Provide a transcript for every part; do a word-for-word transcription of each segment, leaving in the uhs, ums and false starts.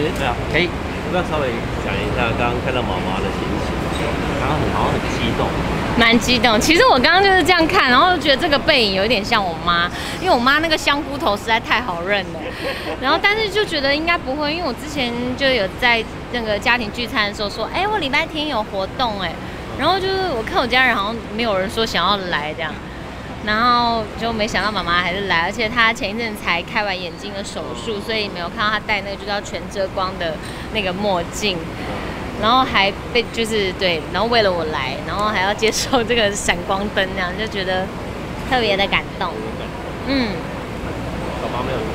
对啊，可以。要不要稍微讲一下刚刚看到妈妈的心情？刚刚很好像很激动。 蛮激动，其实我刚刚就是这样看，然后觉得这个背影有一点像我妈，因为我妈那个香菇头实在太好认了。然后但是就觉得应该不会，因为我之前就有在那个家庭聚餐的时候说，哎，我礼拜天有活动哎，然后就是我看我家人好像没有人说想要来这样，然后就没想到妈妈还是来，而且她前一阵才开完眼睛的手术，所以没有看到她戴那个就叫全遮光的那个墨镜。然后还被就是对，然后为了我来，然后还要接受这个闪光灯，这样就觉得特别的感动。嗯。 爸爸没有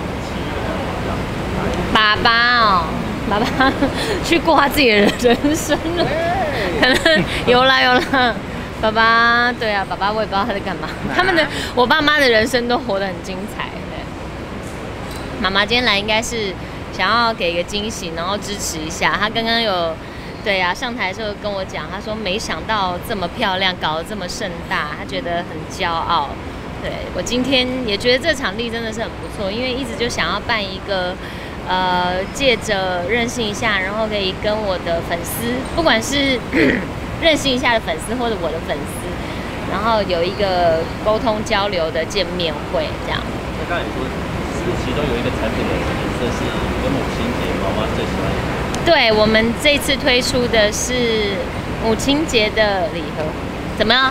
爸爸哦，爸爸去过他自己的人生了，可能有啦有啦。爸爸对啊，爸爸我也不知道他在干嘛。他们的我爸妈的人生都活得很精彩。对。妈妈今天来应该是想要给一个惊喜，然后支持一下。她刚刚有。对呀、啊，上台的时候跟我讲，他说没想到这么漂亮，搞得这么盛大，他觉得很骄傲。对我今天也觉得这场地真的是很不错，因为一直就想要办一个，呃，借着认识一下，然后可以跟我的粉丝，不管是认识一下的粉丝或者我的粉丝，然后有一个沟通交流的见面会这样。 那刚才你说，是其中有一个产品的颜色是跟母亲节妈妈最喜欢的。 对，我们这次推出的是母亲节的礼盒，怎么样？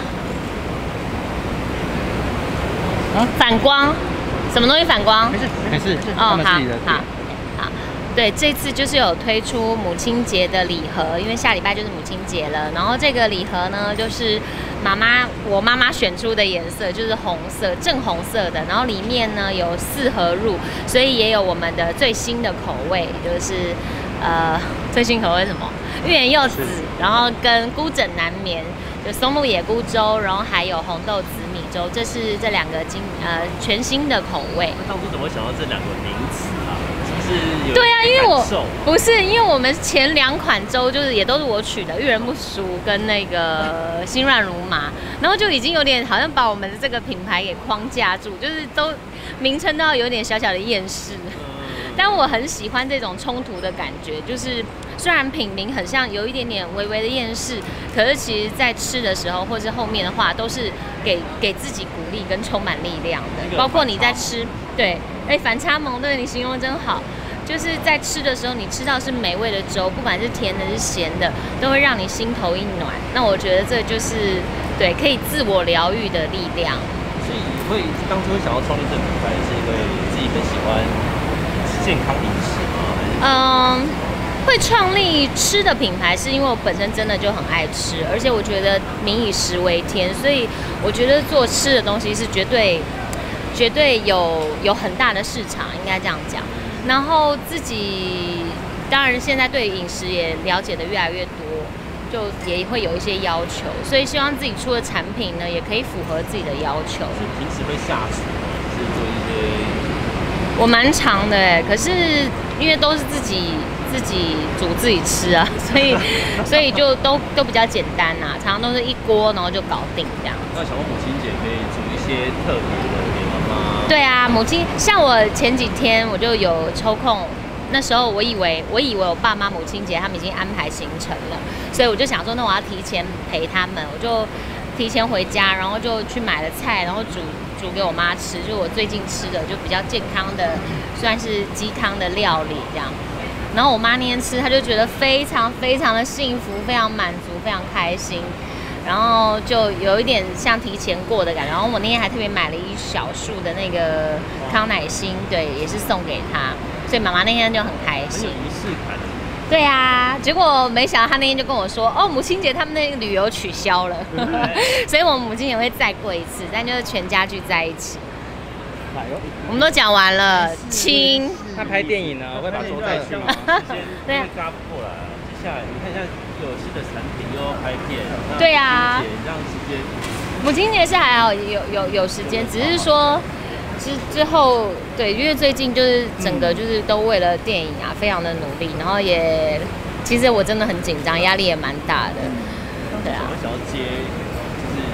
啊？反光？什么东西反光？ 没事没事。 哦，好，好，好。对，这次就是有推出母亲节的礼盒，因为下礼拜就是母亲节了。然后这个礼盒呢，就是妈妈我妈妈选出的颜色，就是红色，正红色的。然后里面呢有四盒入，所以也有我们的最新的口味，就是。呃，最新口味什么？芋圆柚子，然后跟菇枕难眠，就松露野菇粥，然后还有红豆紫米粥，这是这两个今呃全新的口味。 当初怎么会想到这两个名词啊？是不是有？ 对啊，因为我不是因为我们前两款粥就是也都是我取的，遇人不淑跟那个心乱如麻，然后就已经有点好像把我们的这个品牌给框架住，就是都名称都要有点小小的厌世。但我很喜欢这种冲突的感觉，就是虽然品名很像有一点点微微的厌世，可是其实在吃的时候或是后面的话，都是给给自己鼓励跟充满力量的。包括你在吃，对，哎，反差萌，对你形容的真好。就是在吃的时候，你吃到是美味的粥，不管是甜的是咸的，都会让你心头一暖。那我觉得这就是对可以自我疗愈的力量。 所以会当初会想要创立这个品牌，是因为自己很喜欢健康饮食吗？ 嗯，会创立吃的品牌，是因为我本身真的就很爱吃，而且我觉得民以食为天，所以我觉得做吃的东西是绝对、绝对有有很大的市场，应该这样讲。然后自己当然现在对饮食也了解的越来越多，就也会有一些要求，所以希望自己出的产品呢，也可以符合自己的要求。 是平时会下厨吗？是做一些？ 我蛮长的哎，可是因为都是自己自己煮自己吃啊，所以所以就都都比较简单啊，常常都是一锅然后就搞定这样。 那想问母亲节可以煮一些特别的给妈妈？ 对啊，母亲像我前几天我就有抽空，那时候我以为我以为我爸妈母亲节他们已经安排行程了，所以我就想说那我要提前陪他们，我就提前回家，然后就去买了菜，然后煮。煮给我妈吃，就是我最近吃的就比较健康的，算是鸡汤的料理这样。然后我妈那天吃，她就觉得非常非常的幸福，非常满足，非常开心。然后就有一点像提前过的感觉。然后我那天还特别买了一小束的那个康乃馨，对，也是送给她，所以妈妈那天就很开心。 很有仪式感。 对啊，结果没想到他那天就跟我说，哦，母亲节他们那个旅游取消了，所以我们母亲也会再过一次，但就是全家聚在一起。我们都讲完了，亲。 他拍电影呢，会把桌带去吗？ 对啊。抓不过来，接下来你看一下有新的产品又要拍片， 对啊， 让时间。 母亲节是还好有有有时间，只是说。之之后，对，因为最近就是整个就是都为了电影啊，非常的努力，然后也其实我真的很紧张，压力也蛮大的，对啊。 我想要接就是其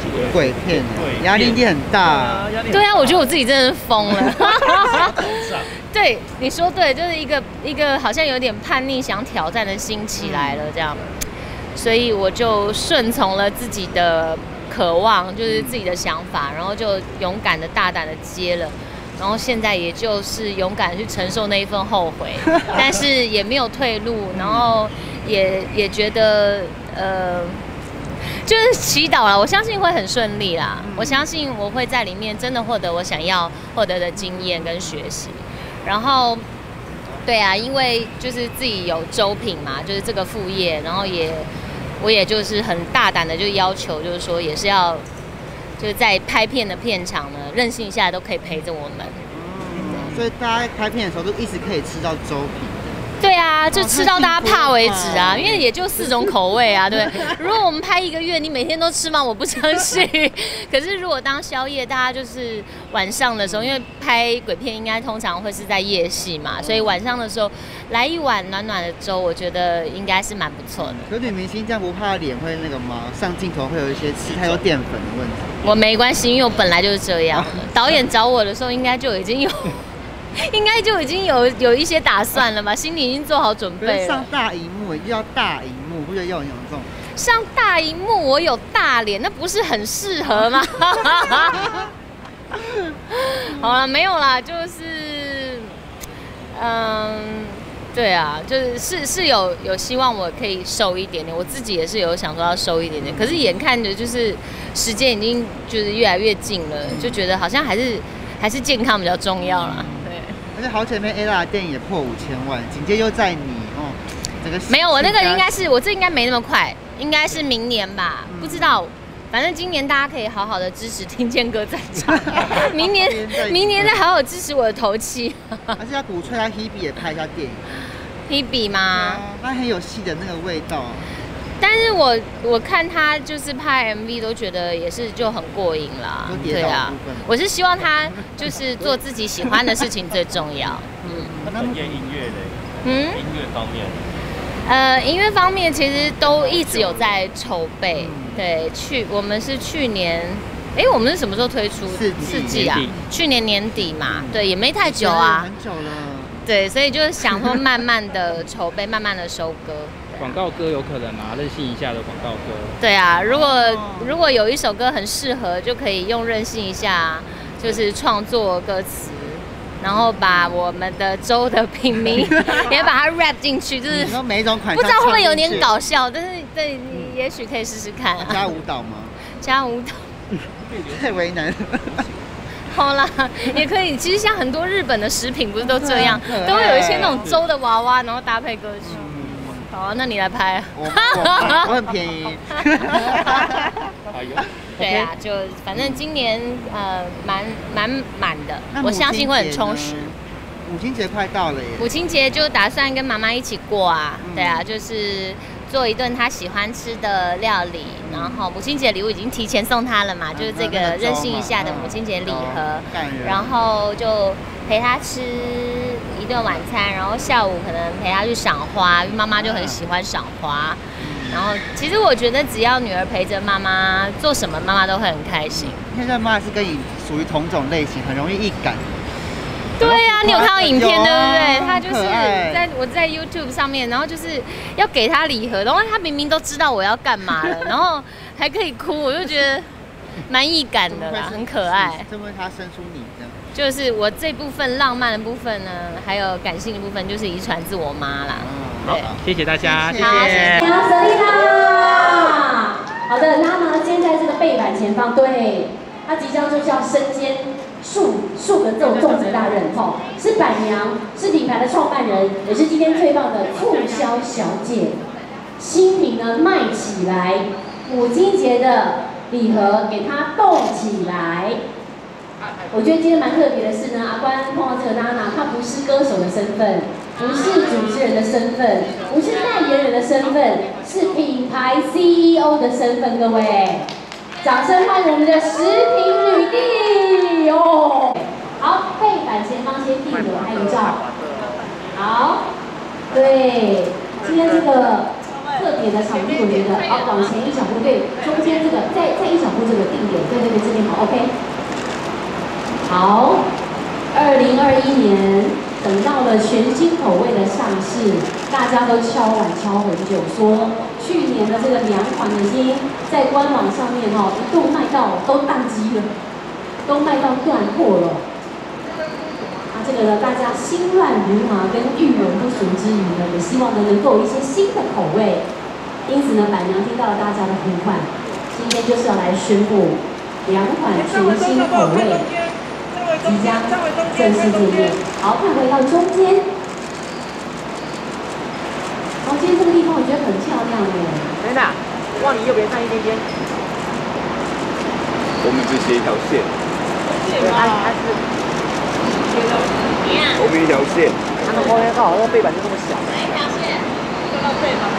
鬼片，压力一定很大。 对啊，我觉得我自己真的是疯了。对，你说对，就是一个一个好像有点叛逆、想挑战的心起来了，这样，所以我就顺从了自己的渴望，就是自己的想法，然后就勇敢的、大胆的接了。然后现在也就是勇敢去承受那一份后悔，但是也没有退路，然后也也觉得呃，就是祈祷了，我相信会很顺利啦，我相信我会在里面真的获得我想要获得的经验跟学习，然后对啊，因为就是自己有周品嘛，就是这个副业，然后也我也就是很大胆的就要求，就是说也是要。就是在拍片的片场呢，任性一下都可以陪着我们。 嗯，所以大家在拍片的时候都一直可以吃到粥品。 对啊，就吃到大家怕为止啊，因为也就四种口味啊，对。如果我们拍一个月，你每天都吃吗？我不相信。可是如果当宵夜，大家就是晚上的时候，因为拍鬼片应该通常会是在夜戏嘛，所以晚上的时候来一碗暖暖的粥，我觉得应该是蛮不错的。 可女明星这样不怕脸会那个吗？上镜头会有一些吃太多淀粉的问题。 我没关系，因为我本来就是这样的。导演找我的时候，应该就已经有。应该就已经有有一些打算了吧，心里已经做好准备了。 上大荧幕就要大荧幕，不觉得要有这种？ 上大荧幕，我有大脸，那不是很适合吗？好了，没有啦，就是，嗯，对啊，就是是是有有希望我可以瘦一点点，我自己也是有想说要瘦一点点，可是眼看着就是时间已经就是越来越近了，就觉得好像还是还是健康比较重要啦。 而且好姐妹 Ella 的电影也破五千万，紧接又在你哦，整个没有，我那个应该是我这应该没那么快，应该是明年吧，嗯、不知道。反正今年大家可以好好的支持听见歌在唱，明年明年再好好支持我的头七。 而且要鼓吹他 Hebe 也拍一下电影 ，Hebe 吗？ 他很有戏的那个味道。 但是我我看他就是拍 M V 都觉得也是就很过瘾啦，对啊，我是希望他就是做自己喜欢的事情最重要。 嗯，那演音乐的，嗯，音乐方面， 呃，音乐方面其实都一直有在筹备。对，去我们是去年，哎，我们是什么时候推出？四季啊，去年年底嘛，对，也没太久啊， 很久了。 对，所以就是想说慢慢的筹备，慢慢的收割。 广告歌有可能啊，任性一下的广告歌。 对啊，如果如果有一首歌很适合，就可以用任性一下，就是创作歌词，然后把我们的粥的品名也把它 rap 进去，就是每一种款， 不知道会不会有点搞笑，但是对你也许可以试试看。 加舞蹈吗？ 加舞蹈， 太为难了。 好啦，也可以。其实像很多日本的食品不是都这样，都会有一些那种粥的娃娃，然后搭配歌曲。好、啊，那你来拍。 我我, 我很便宜。 对啊，就反正今年呃蛮蛮满的，我相信会很充实。 母亲节快到了耶！ 母亲节就打算跟妈妈一起过啊，嗯、对啊，就是做一顿她喜欢吃的料理，然后母亲节礼物已经提前送她了嘛，嗯、就是这个任性一下的母亲节礼盒，嗯、然后就陪她吃一顿晚餐，然后下午可能陪她去赏花，因为妈妈就很喜欢赏花。嗯、然后其实我觉得只要女儿陪着妈妈做什么，妈妈都会很开心。 现在妈是跟你属于同种类型，很容易易感。 对呀、啊，你有看到影片对不对？他就是在我在 YouTube 上面，然后就是要给他礼盒，然后他明明都知道我要干嘛了，然后还可以哭，我就觉得蛮易感的啦，很可爱。 是因为他生出你这样。 就是我这部分浪漫的部分呢，还有感性的部分，就是遗传自我妈啦。 对，谢谢大家，谢谢。 好，舍利塔。好的，他呢，先在这个背板前方，对，他即将就是要身兼数数个这种重责大任哈，是板娘，是品牌的创办人，也是今天最棒的促销小姐。新品呢卖起来，母亲节的礼盒给它动起来。我觉得今天蛮特别的是呢，阿关碰到这个娜娜，她不是歌手的身份，不是主持人的身份，不是代言人的身份，是品牌 C E O 的身份，各位。掌声欢迎我们的食品女帝哦！好，背板前方先递我拍个照。好，对，今天这个特别的场地，我觉得好往前一小步，对，中间这个再再一小步这个定点，对对对，这边好 OK。好，二零二一年等到了全新口味的上市，大家都敲碗敲很久，说去年的这个两款已经在官网上面哈、哦、一度卖到都宕机了，都卖到断货了。啊，这个呢，大家心乱如麻跟欲闻不俗之余呢，也希望呢能够有一些新的口味。因此呢，板娘听到了大家的呼唤，今天就是要来宣布两款全新口味即将正式见面。好，看回到中间。哦，今天这个地方我觉得很漂亮耶。 真的，往你右边看一点点。 我们只写一条线。 它它是。 我们一条线。 它的后面刚好那个背板就这么小。 哪一条线？这个背板。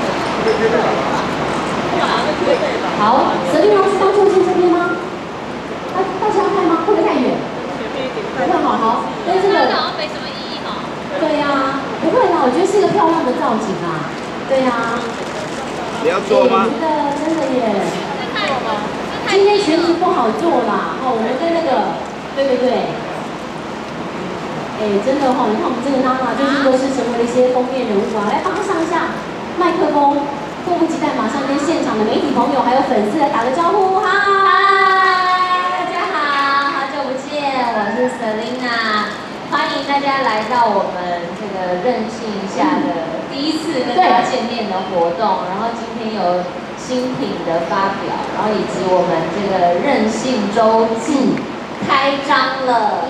好，舍利老师当中间这边吗？大大家要看吗？会不会太远？不会好好，跟这个好像没什么意义哈。 对呀、啊，不会啦，我觉得是一个漂亮的造景啊。对呀、啊。 你要做吗？ 我觉得真的耶。今天裙子不好做啦，哦，我们跟那个，对对对。哎，真的哈、哦，你看我们这个娜娜最近都是成为了一些封面人物啊，来帮她上一下麦克风，迫不及待马上跟现场的媒体朋友还有粉丝来打个招呼，嗨， 大家好，好久不见，我是 Selina， 欢迎大家来到我们这个任性一下的第一次跟大家见面的活动，然后今天有新品的发表，然后以及我们这个任性周记开张了，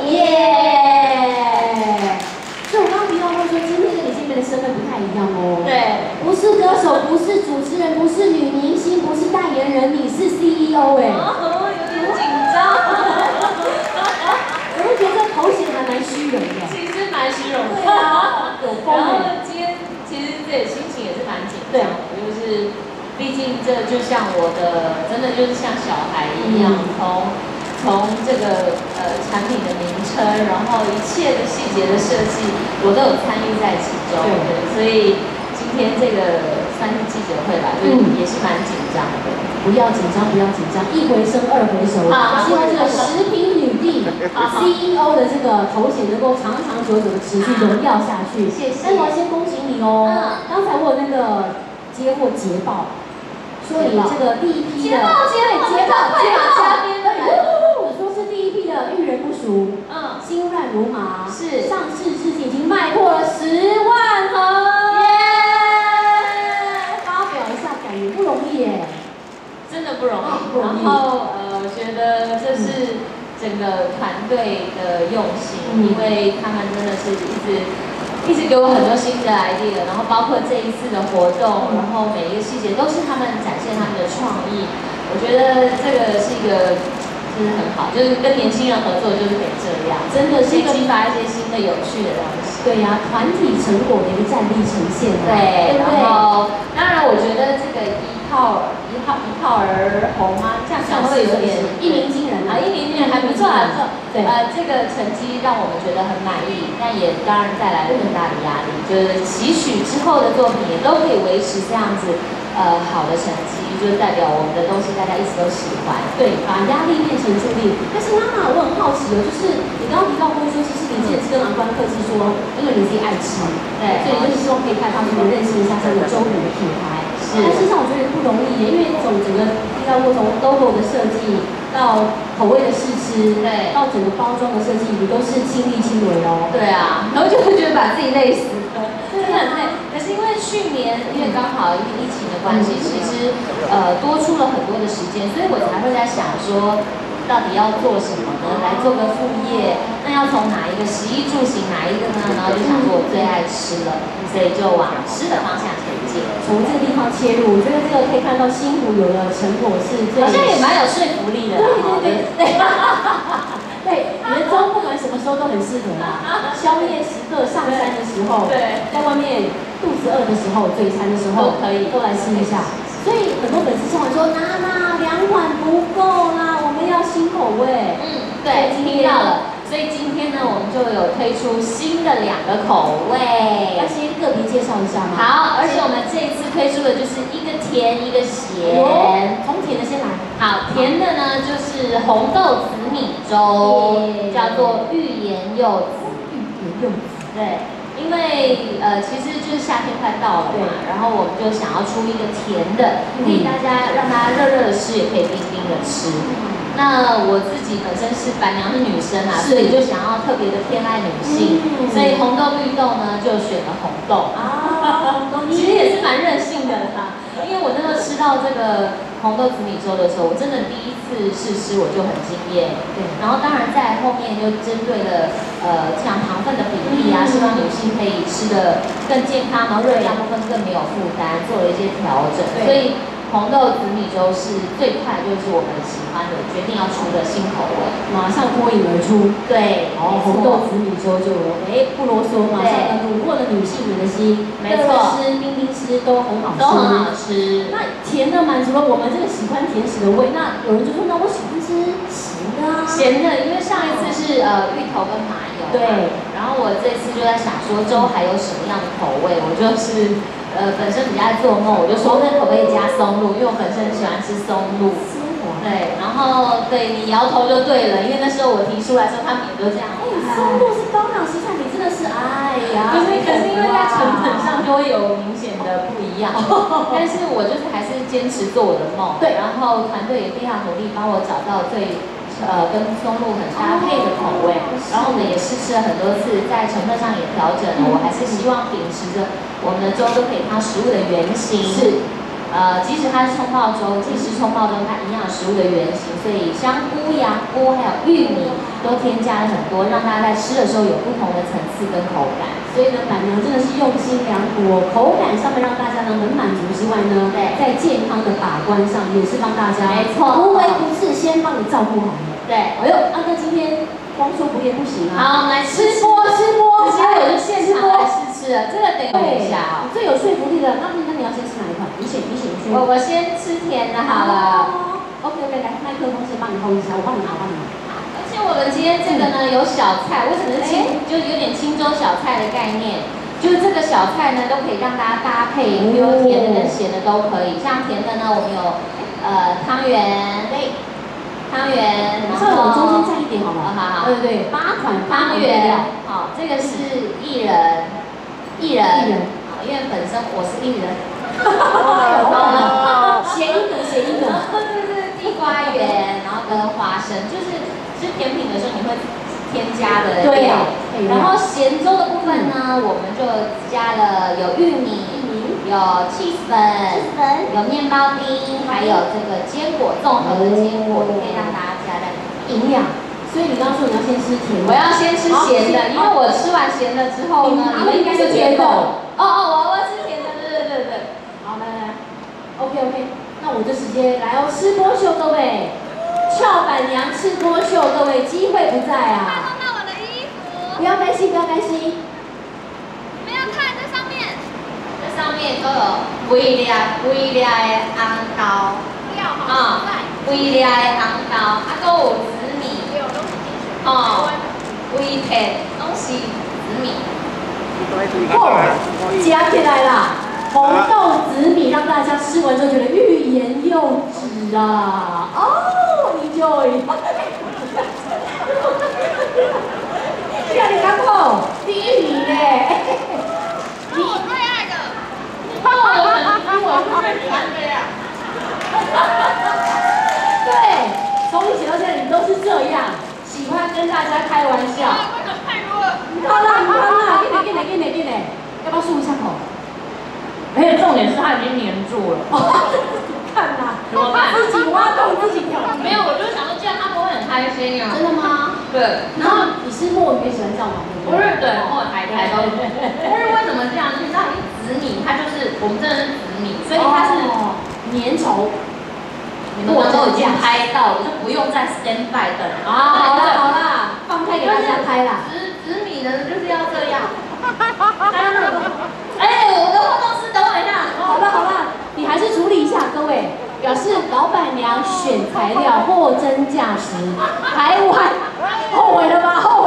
耶！ 所以我刚刚提到过说，今天跟你见面的身份不太一样哦。 对， 不是歌手，不是主持人，不是女明星，不是代言人，你是 C E O 哎。 哦，有点紧张。 我会觉得这头衔还蛮虚荣的。 其实蛮虚荣的。 对啊，有风。 然后今天其实自己心情也是蛮紧张的，就是毕竟这就像我的，真的就是像小孩一样，从、嗯。从这个呃产品的名称，然后一切的细节的设计，我都有参与在其中。对，所以今天这个算是记者会吧，就也是蛮紧张的。 不要紧张，不要紧张，一回生二回熟。希望这个食品女帝 C E O 的这个头衔能够长长久久的持续荣耀下去。谢谢。但我要先恭喜你哦，刚才我有那个接获捷报，说你这个第一批的捷报，捷报， 捷报， 捷报，嘉宾来。 第一批的遇人不淑， 嗯， 心乱如麻， 是上市至今已经卖破了十万盒，耶！发表一下感言不容易耶， 真的不容易。 啊、不容易。 然后呃，我觉得这是整个团队的用心，嗯、因为他们真的是一直一直给我很多新的 idea， 然后包括这一次的活动，嗯、然后每一个细节都是他们展现他们的创意，我觉得这个是一个。真的很好，就是跟年轻人合作，就是可以这样，真的是激发一些新的有趣的东西。 对呀、啊，团体成果的一个战力呈现、啊。 对， 对然后当然，我觉得这个一炮一炮一炮而红啊，这样讲会有点一鸣惊人啊， 一鸣惊人还不错啊，不错。 对， 呃，这个成绩让我们觉得很满意，但也当然带来了更大的压力，就是期许之后的作品也都可以维持这样子。呃，好的成绩就代表我们的东西大家一直都喜欢， 对，把压力变成助力。但是妈妈，我很好奇哦，就是你刚刚提到过说，其实你之前是跟郎官客气说，因为你自己爱吃，对，所以就是希望可以开发出认识一下这个周饼的品牌。是，但事实上我觉得不容易耶，因为从整个提到过从 logo 的设计到口味的试吃， 对， 到整个包装的设计，你都是亲力亲为哦。 对啊，然后就会觉得把自己累死了，真的很累。可是因为去年因为刚好因为疫情的关系，其实呃多出了很多的时间，所以我才会在想说，到底要做什么呢？来做个副业，那要从哪一个食衣住行哪一个呢？然后就想说我最爱吃了，所以就往吃的方向前进。 从这个地方切入，我觉得这个可以看到辛苦有了成果是最， 好像也蛮有说服力的。 对对对对。对，年终不管什么时候都很适合啦。宵夜时刻上山的时候， 对， 在外面肚子饿的时候、嘴馋的时候都可以， 都来试一下。所以很多粉丝说说，娜娜两款不够啦，我们要新口味。 嗯，对，听到了。 所以今天呢，我们就有推出新的两个口味，要先个别介绍一下吗？好，而且我们这一次推出的就是一个甜一个咸，从甜的先来。好，甜的呢就是红豆紫米粥，叫做欲言又止。欲言又止，对。因为呃，其实就是夏天快到了嘛，然后我们就想要出一个甜的，可以大家让大家热热的吃，也可以冰冰的吃。那我自己本身是板娘是女生啊，所以就想要特别的偏爱女性，所以红豆绿豆呢就选了红豆啊，其实也是蛮任性的啦。因为我那时候吃到这个红豆紫米粥的时候，我真的第一次试吃我就很惊艳。对，然后当然在后面就针对了呃像糖分的比例啊，希望女性可以吃的更健康，然后热量部分更没有负担，做了一些调整。所以红豆紫米粥是最快就是我们喜欢的，决定要出的新口味，马上脱颖而出。对，哦，红豆紫米粥就哎不啰嗦，马上虏获了女性们的心。没错，吃冰冰吃都很好吃，都很好吃。那甜的满足了我们这个喜欢甜食的胃，那有人就说，那我喜欢吃咸的啊。咸的，因为上一次是呃芋头跟麻油，对。然后我这次就在想说，粥还有什么样的口味？我就是。呃，本身比较爱做梦，我就说那可不可以加松露？因为我本身很喜欢吃松露。对，然后对你摇头就对了，因为那时候我提出来说，他们也都这样。哎，松露是高档食材，你真的是哎呀。可是可是因为在成本上就会有明显的不一样，但是我就是还是坚持做我的梦。对，然后团队也非常努力帮我找到最。呃，跟松露很搭配的口味，然后我们也试吃了很多次，在成分上也调整了。我还是希望秉持着我们的粥都可以它食物的原型，是，呃，即使它是葱爆粥，即使葱爆粥它营养食物的原型，所以香菇、羊菇还有玉米都添加了很多，让大家在吃的时候有不同的层次跟口感。所以呢，板娘真的是用心良苦，口感上面让大家呢能满足之外呢，在健康的把关上也是帮大家，没错，无微不至，先帮你照顾好了。对，哎呦，阿哥今天光说不练不行啊！好，我们来吃播吃播，直接我就现场来试吃了，这个等一下哦，最有说服力的。那那你要先吃哪一款？你选你选选。我我先吃甜的好了。OK OK， 来，麦克风先帮你hold一下，我帮你拿，我帮你拿。而且我们今天这个呢有小菜，为什么是清？就有点清粥小菜的概念。就是这个小菜呢，都可以让大家搭配，比如甜的跟咸的都可以。像甜的呢，我们有呃汤圆。汤圆，稍微往中间站一点好了。好好，对对对，八款汤圆。好，这个是薏仁，薏仁。好，因为本身我是薏仁。哦，谐音梗，谐音梗。对对对，地瓜圆，然后跟花生，就是吃甜品的时候你会添加的料。然后咸粥的部分呢，我们就加了有玉米。有 cheese 粉，有面包丁，还有这个坚果，综合的坚果，可以让大家加在营养。所以你刚刚说你要先吃甜的，我要先吃咸的，因为我吃完咸的之后呢，你们应该就觉得哦哦，我我吃甜的，对对对对。好，来来来 ，OK OK， 那我就直接来哦，吃播秀各位，俏板娘吃播秀各位，机会不在啊。看到我的衣服。不要担心，不要担心。你们要看这上面。上面都有微粒微粒的红豆，啊，微粒的红豆，啊，搁有紫米，哦，微片拢是紫米。哦，加起来啦，红豆紫米让大家吃完之后觉得欲言又止啊！哦 ，enjoy。叫你刚好第一名嘞。你最爱的。看我的粉丝，我是最喜欢的呀。对，从以前到现在，你都是这样，喜欢跟大家开玩笑。好啦，好啦，给你，给你，给你，给你，要不要漱一下口？而且重点是它已经黏住了。看呐，怎么办？自己挖洞，自己跳。没有，我就想说这样他们会很开心啊。真的吗？对。然后你吃墨鱼也喜欢这样吗？不是，对，墨台台都。但是为什么这样？你知道，因为紫米它就是我们真的是紫米，所以它是粘稠。你们都已经拍到了，就不用再 stand by 等。啊，好啦好啦，放开给大家拍啦。紫紫米呢就是要这样。哎，我的活动师等我一下。好了好了，你还是处理一下，各位。表示老板娘选材料货真价实，台湾后悔了吧？后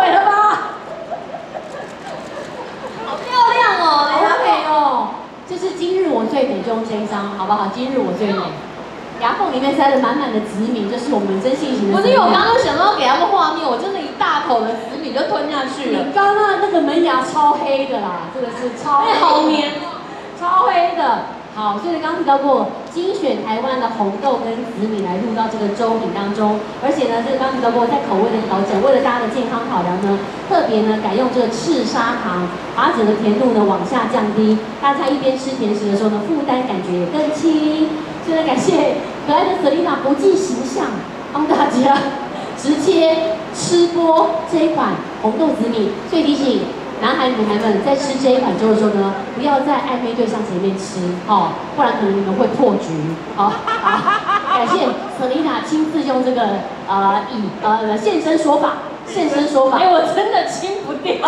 最美就用这一张，好不好？今日我最美。牙缝里面塞了满满的紫米，这是我们真性情的。 不是，因为我刚刚想到给他们画面，我真的一大口的紫米就吞下去了。 你刚刚那个门牙超黑的啦，这个是超黑， 好黏， 超黑的。好，所以刚刚提到过，精选台湾的红豆跟紫米来入到这个粥品当中，而且呢，这个刚刚提到过，在口味的调整，为了大家的健康考量呢，特别呢改用这个赤砂糖，把整个甜度呢往下降低，大家一边吃甜食的时候呢，负担感觉也更轻。所以呢，感谢可爱的 Selina 不计形象，帮大家直接吃播这一款红豆紫米。所以提醒男孩女孩们在吃这一款粥的时候呢，不要在暧昧对象前面吃哦，不然可能你们会破局。好、哦，好，感谢 Selina 亲自用这个呃以呃现身说法，现身说法。 哎，我真的清不掉。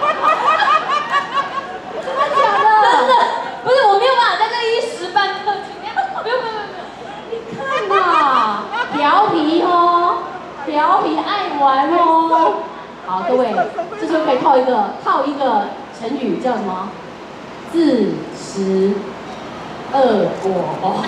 真的假的？ 真的，不是我没有办法在这一时半刻停。不用不用不用， 你看呐，调皮哦，调皮爱玩哦。好，各位，这时候可以套一个套一个成语，叫什么？自食恶果。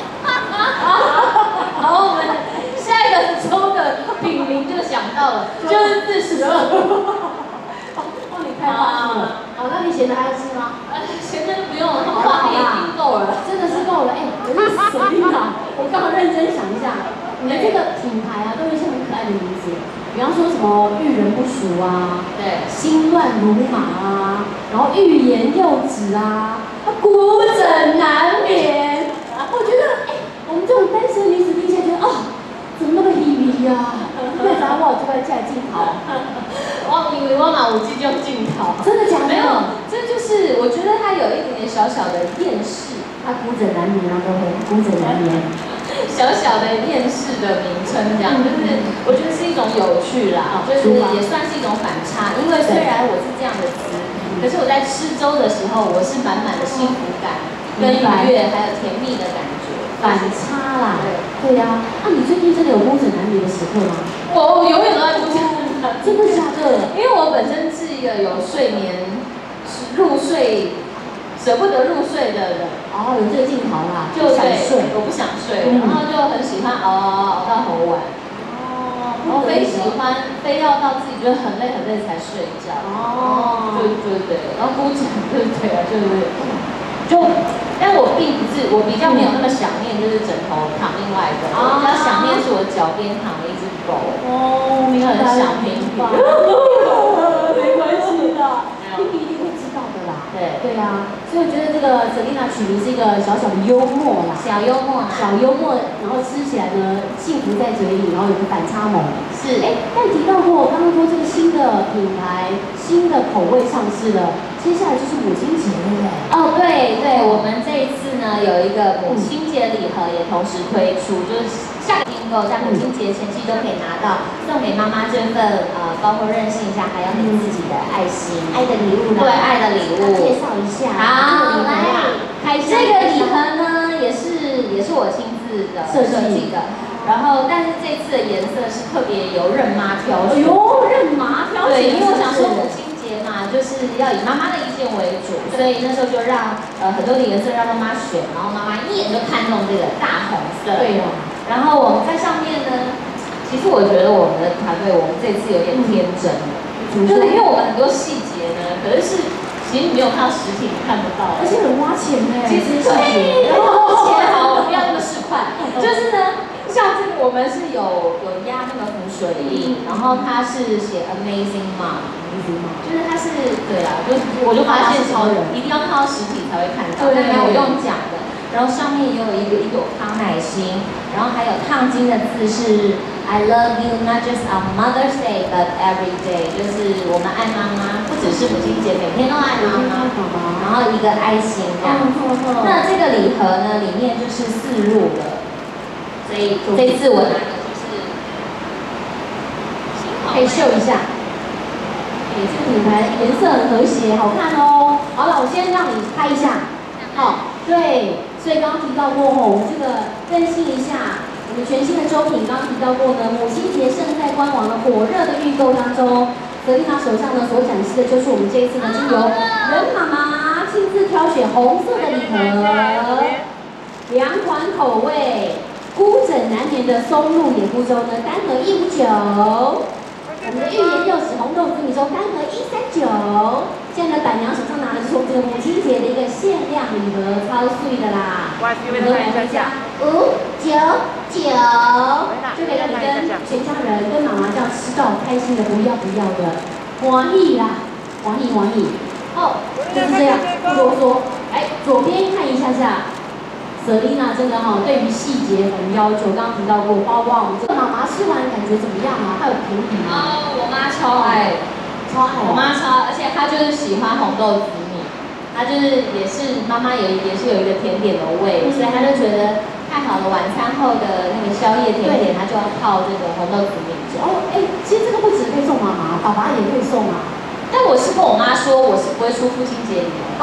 好，我们下一个周的品名就想到了，就是自食恶果。 哦，你太放心了。好，那你咸的还要吃吗？ 咸的就不用了，画面已经够了， 真的是够了。哎，可是 Selina，我刚刚认真想一下，你的这个品牌啊，都有一些很可爱的名字。比方说什么遇人不淑啊， 对， 心乱如麻啊，然后欲言又止啊，孤枕难眠。我觉得，哎，我们这种单身女子听起来觉得，哦，怎么那么 heavy 呀？为啥我就在家镜头？ 我以为我马五 G 就镜头， 真的假的？ 没有，这就是我觉得它有一点点小小的厌世， 他孤枕难眠啊，各位，孤枕难眠。 小小的厌世的名称，这样就是我觉得是一种有趣啦，就是也算是一种反差。因为虽然我是这样的词，可是我在吃粥的时候，我是满满的幸福感、跟愉悦，还有甜蜜的感觉。 反差啦，对呀。啊，你最近真的有孤枕难眠的时刻吗？ 我永远都在孤枕难眠， 真的假的？ 因为我本身是一个有睡眠入睡。舍不得入睡的人， 哦，有这个镜头啦， 就想睡， 我不想睡，嗯、然后就很喜欢熬熬熬熬到很晚，哦，然后非喜欢非要到自己觉得很累很累才睡觉，哦，对对对，然后孤枕对对啊，就是就，但我并不是，我比较没有那么想念，就是枕头躺另外一个，我比较想念是我脚边躺了一只狗，哦，你很想平平， 没关系的，平平一定会知道的啦， 对对啊。所以我觉得这个 Selina 取名是一个小小的幽默啦， 小幽默， 小幽默，然后吃起来呢，幸福在嘴里，然后有个反差萌。 是， 哎，但提到过，刚刚说这个新的品牌、新的口味上市了，接下来就是母亲节了耶。 哦，对对，我们这一次呢有一个母亲节礼盒也同时推出，就是下个订购在母亲节前期都可以拿到，送给妈妈这份呃，包括任性一下，还有你自己的爱心、 爱的礼物呢。 对，爱的礼物。 介绍一下。 好，来，这个礼盒呢也是也是我亲自的设计的，然后但是这次的颜色是特别由任妈挑选。 哎呦，任妈挑选。 对，因为我想说母亲节嘛，就是要以妈妈的意见为主，所以那时候就让呃很多的颜色让妈妈选，然后妈妈一眼就看中这个大红色。 对呀。 然后我们在上面呢，其实我觉得我们的团队我们这次有点天真，就是因为我们很多细节呢，可是是。其实你没有看到实体，你看不到， 而且很花钱呢。 其实对，然后钱好，不要那么市侩。就是呢，像这个我们是有有压那个浮水印，然后它是写 Amazing Mom， 就是它是对啦，就我就发现超人一定要看到实体才会看到，但没有用讲的。然后上面也有一个一朵康乃馨，然后还有烫金的字是 I love you not just on Mother's Day but every day， 就是我们爱妈妈，不只是母亲节，每天都爱妈妈。然后一个爱心这样。那这个礼盒呢，里面就是四入的，所以这一次我拿的就是可以秀一下。哎，这个品牌颜色很和谐，好看哦。好了，我先让你拍一下。好，对。所以刚刚提到过后，我们这个更新一下我们全新的周品。刚刚提到过呢，母亲节正在官网的火热的预购当中。Selina手上呢所展示的就是我们这一次呢，经由任妈妈亲自挑选红色的礼盒。 两款口味，孤枕难眠的松露野菇粥呢，单盒一五九。我们的芋圆柚子红豆紫米粥单盒一三九。现在呢，板娘手上拿的是我们这个母亲节的一个限量礼盒，超碎的啦！你们买回家五九九，就可以让你跟全家人、跟妈妈这样吃到开心的，不要不要的，欢喜啦，欢喜欢喜。哦，就是这样，不啰嗦。哎，左边看一下下。 Selina 真的哈、哦，对于细节很要求。刚刚提到过，包括我们这个妈妈吃完感觉怎么样啊？她有评比吗？ 哦，我妈超爱， 超爱、哦。 我妈超，而且她就是喜欢红豆紫米，她就是也是妈妈也也是有一个甜点的胃，嗯、所以她就觉得太好了，晚餐后的那个宵夜甜点，她就要泡这个红豆紫米粥。 哦，哎，其实这个不只可以送妈妈，爸爸也可以送啊。 但我是跟我妈说，我是不会出父亲节礼的。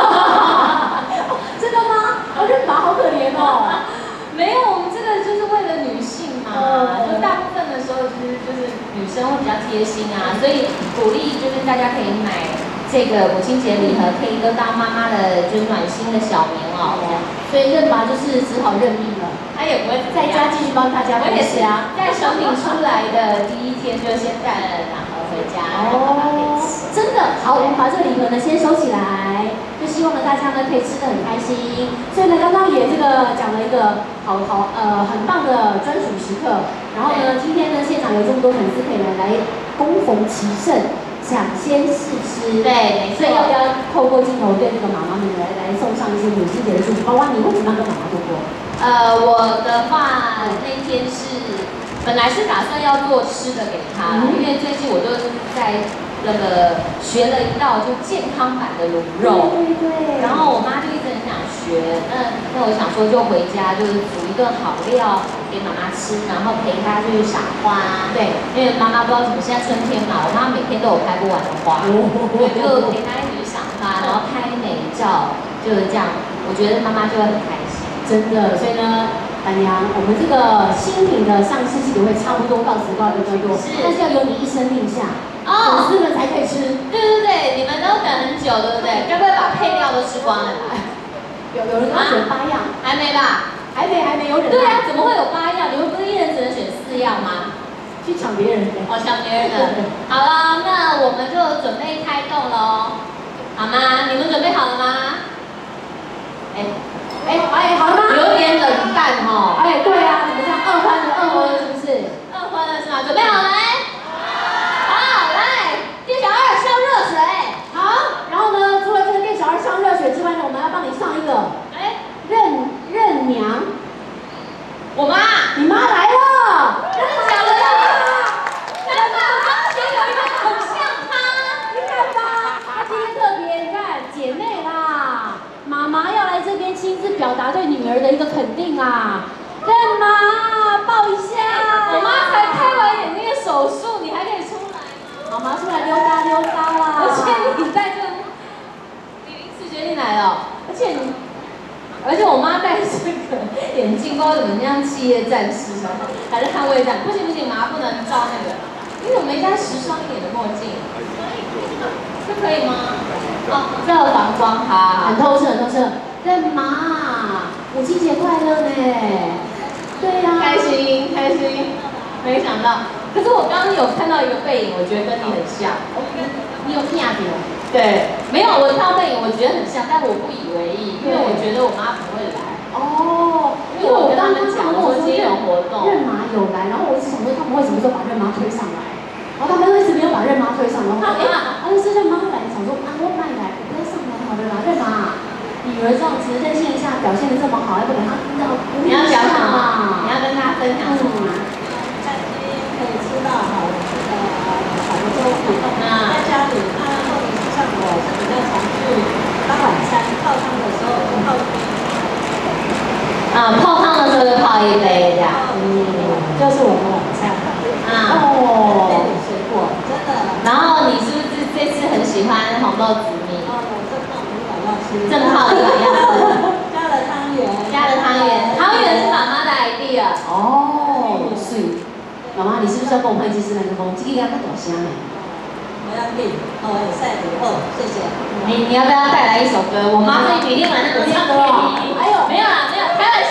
真的吗？我认爸好可怜哦。 没有，我们这个就是为了女性嘛，哦、就大部分的时候就是就是女生会比较贴心啊，所以鼓励就是大家可以买这个母亲节礼盒，可以得到妈妈的就是暖心的小棉袄。 所以认爸就是只好认命了， 他也不会在家继续帮大家分享。 在成品出来的第一天就先带了两盒回家，哦， 真的好，我们把这个礼盒呢先收起来。 就希望呢，大家呢可以吃得很开心。所以呢，刚刚也这个讲了一个好好呃很棒的专属时刻。然后呢，今天呢现场有这么多粉丝可以来来恭逢其盛，抢先试吃。 对，没错。 所以要不要透过镜头对这个妈妈们来来送上一些母亲节的祝福？包括你会怎么样跟妈妈度过？ 呃，我的话那天是本来是打算要做吃的给她，嗯、因为最近我都在。 那个学了一道就健康版的卤肉， 对对对。 然后我妈就一直很想学，那那我想说就回家就是煮一顿好料给妈妈吃，然后陪她去赏花。对，因为妈妈不知道什么，现在春天嘛，我妈每天都有拍不完的花，我就陪她一起去赏花，然后拍美照，就是这样。我觉得妈妈就会很开心， 真的。所以呢。 板娘，我们这个新品的上市记者会差不多到此告一个段落，但是要有你一声令下，哦，粉丝们才可以吃。 对对对，你们都等很久，对不对？该不会把配料都吃光了吧？ 有有人要选八样， 还没吧？ 还没还没有人。 对啊，怎么会有八样？你们不是一人只能选四样吗？ 去抢别人的。 哦，抢别人的。好了，那我们就准备开动喽，好吗？你们准备好了吗？哎。 哎哎，好了吗？ 有点冷淡哈。 哎，对啊，怎么这样？二欢的二欢是不是？ 二欢的是吗？准备好了没？好，来，店小二上热水。 好，然后呢，除了这个店小二上热水之外呢，我们要帮你上一个，哎，认认娘。 我妈， 你妈来了， 真的假的？真的，我刚觉得有一个很像她， 你看吧，她今天特别，你看姐妹啦。 妈妈要来这边亲自表达对女儿的一个肯定啊！认妈，抱一下。 我妈才开完眼睛的手术，你还可以出来吗？ 妈妈出来溜达溜达啦！ 而且你带这个，你临时决定来了，而且你，而且我妈戴这个眼镜，不知道怎么样，企业战士还是捍卫战？不行不行，妈不能照那个，你怎么没戴时尚一点的墨镜？这可以吗？ 哦，这有反光，好， 很透彻，很透彻。认妈，母亲节快乐呢！对呀、啊， 开心开心。没想到，可是我刚刚有看到一个背影，我觉得跟你很像。 你有骗掉？ 对，没有，我看到背影，我觉得很像，但我不以为意，因为我觉得我妈不会来。 哦， 因为我跟他们讲，我说今天有活动， 认妈有来，然后我就想说他们为什么时候把认妈推上来？ 然后他们一直没有把认妈推上，然后哎，他就是认妈来，想说啊，我妈来，我不要上来好了啦，认妈，女儿这样子任性一下，表现的这么好，要不给她要你要讲什么？你要跟大家分享什么？ 在这边可以吃到好吃的好的粥品，在家里啊，或者是像我比较常去当晚餐泡汤的时候泡一杯， 啊，泡汤的时候就泡一杯这样， 嗯，就是我们晚餐。 啊哦，水果真的。 然后你是不是这次很喜欢红豆紫米？ 哦，我正泡一碗要吃。 正泡一碗要吃。 加了汤圆。 加了汤圆，汤圆是妈妈的 idea。 哦，水。妈妈，你是不是要跟我们一起吃麦克风？这个应该大声呢。 我要订，哦，有赛礼哦，谢谢。 你你要不要带来一首歌？我妈会每天晚上都唱给你。 哎呦， 没有啦，没有，开玩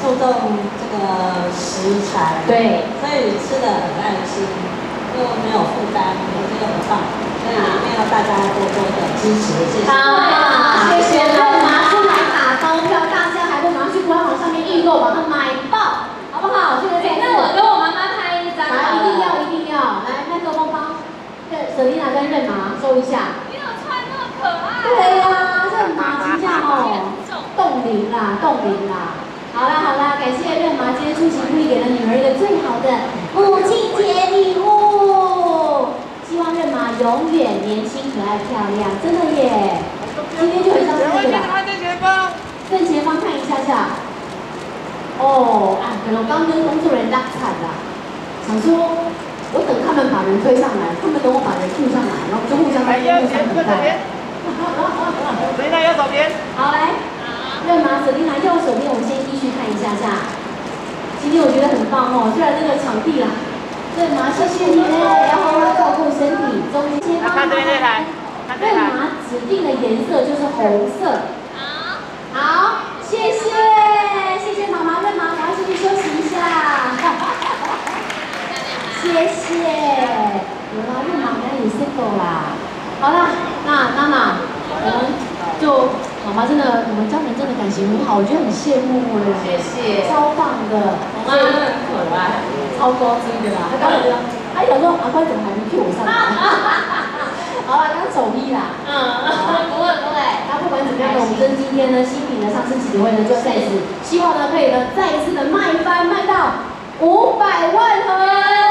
注重这个食材， 对， 所以吃的很安心，又没有负担，而且又很棒，所以一定要大家多多的支持，谢谢。 好，谢谢润麻出来打包票，大家还不马上去官网上面预购，把它买爆，好不好？这个这个，那我跟我妈妈拍一张，来，一定要一定要，来麦克风帮，对，舍丽娜跟润麻收一下。你有穿那么可爱？对呀，润麻真像哦，冻龄啦，冻龄啦。好啦好啦，感谢润麻今天出席故意给了女儿一个最好的母亲节礼物，希望润麻永远年轻可爱漂亮，真的耶！今天就很像是这个啦。正前方，正前方看一下下。哦，啊，可能我刚跟工作人员拉惨啦，想说我等他们把人推上来，他们等我把人推上来，然后就互相在互相等待。 谁在右手边？ 好来。润麻舍丽娜右手边，我们先继续看一下下。今天我觉得很棒哦，虽然那个场地啦，润麻谢谢你嘞，要好好照顾身体。中间方看这边这台，润麻指定的颜色就是红色。好，好，谢谢，谢谢妈妈润麻，赶快出去休息一下。谢谢，有啦，润麻赶紧 settle 啦。好啦，那娜娜，我们就。妈妈真的，你们家人真的感情很好，我觉得很羡慕哎。谢谢。超棒的，我妈很可爱，超高级的啦。她刚才觉得，她想说阿乖怎么还没 Q 我上来？好啦，刚手艺啦。嗯，不会不会。那不管怎么样呢，我们真今天呢，新品的上市记者会呢，就在此，希望呢可以呢再一次的卖翻，卖到五百万盒。